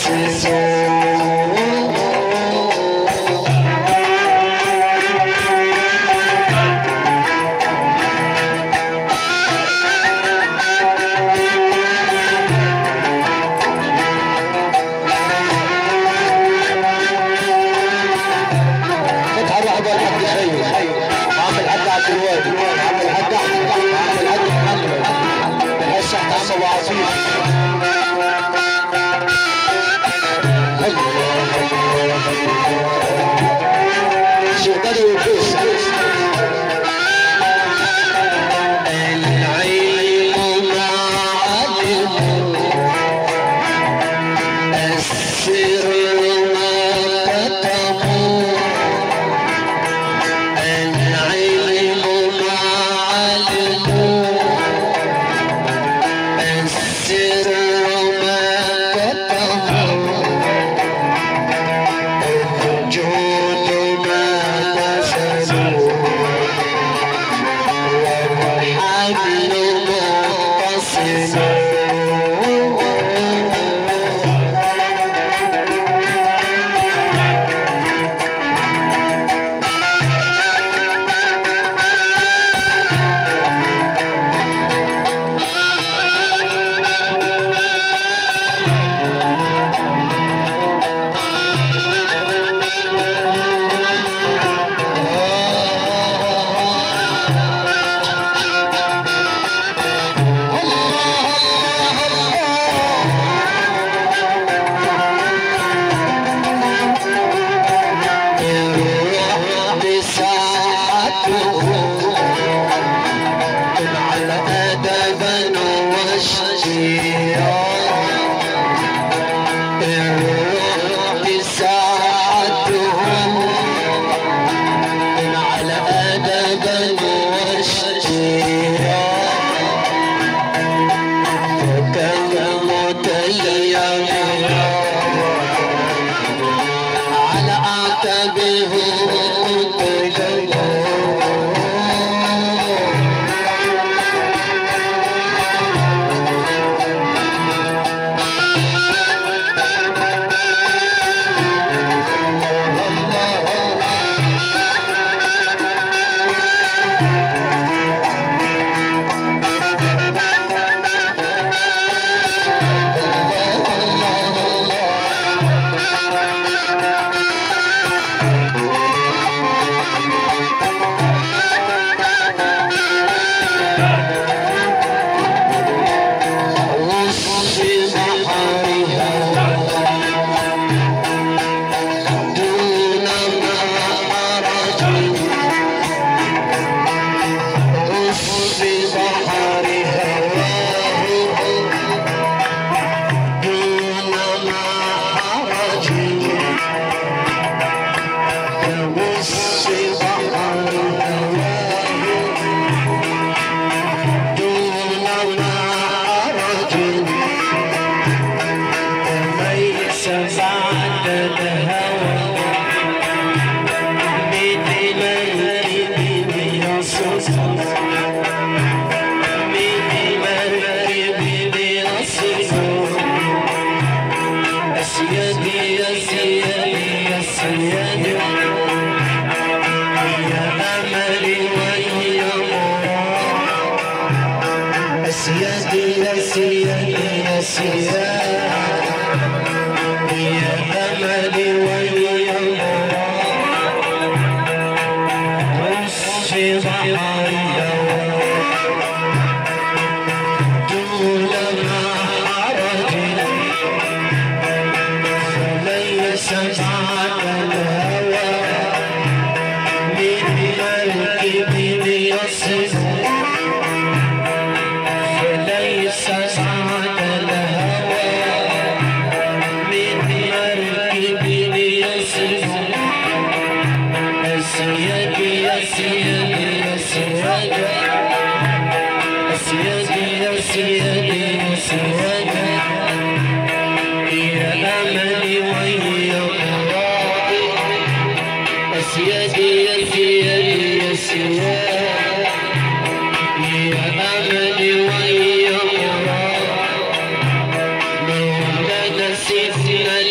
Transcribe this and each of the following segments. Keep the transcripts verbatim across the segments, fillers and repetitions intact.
Sitting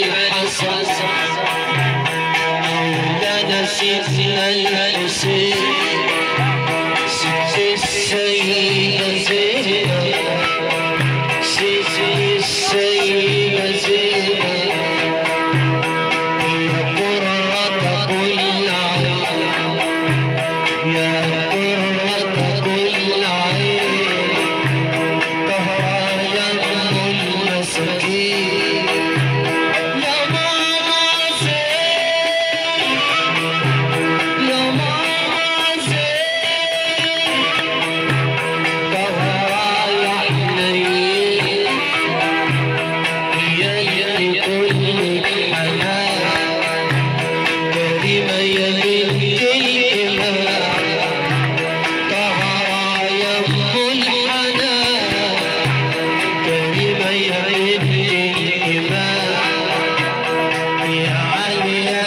سيدنا الحسين ست السيدة زينب ست السيدة زينب يا قرة كل عين يا قرة كل عين طهرا يا أم المساكين يا ماما زين يا ماما زين طهرا يا حنين يا اللي كلك حنان كريمة يا بنت الإمام طهرا يا أم الحنان كريمة يا بنت الإمام يا عليا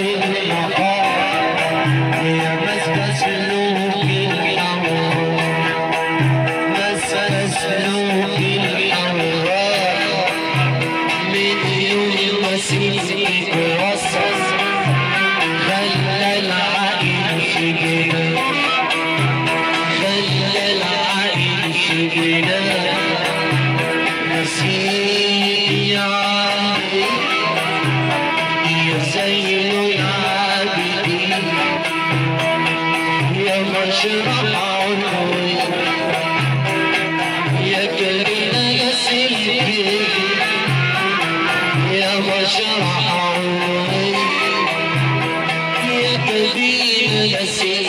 بالمقام يا مسك سلوك الحوار مسك سلوك الحوار من يوم مسيرك وصل خلى العقل في جنان خلى العقل في جنان نسيت يا عبدي يا زين العابدين يا مشرق عيوني يا كريم يا سيدي يا مشرق عيوني يا كريم يا سيدي